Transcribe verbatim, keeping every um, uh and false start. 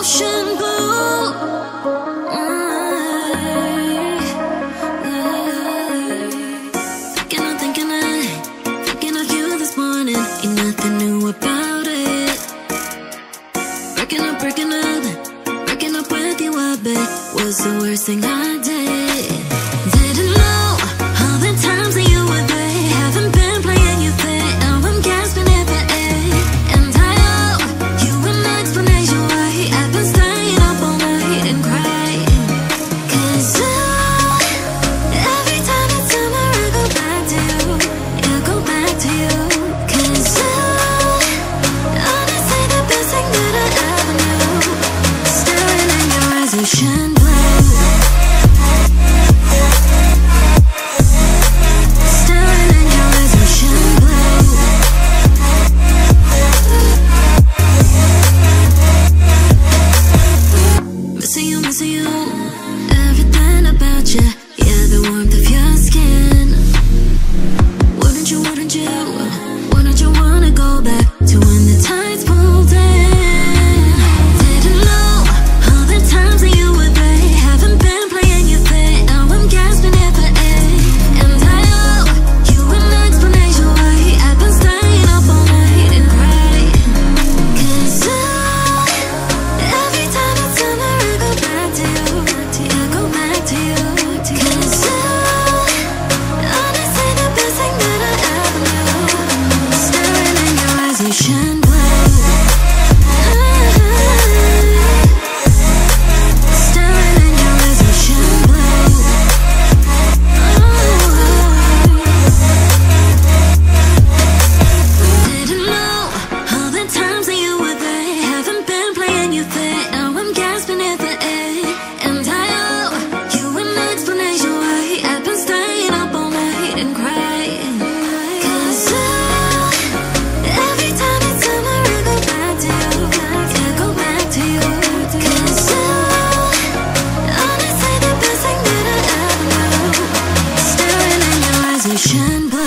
ocean blue. Thinking of, thinking of, thinking of you this morning. Ain't nothing new about it. Breaking up, breaking up, breaking up with you, I bet was the worst thing I did. Didn't know all the times that you were there. Haven't been playing you fair. Now I'm gasping at the air. And I owe you an explanation why I've been staying up all night and crying. Cause oh, every time it's summer I go back to you. I go back to you. Cause oh, honestly the best thing that I ever knew. Staring in your eyes, you shine blue. Shine bright.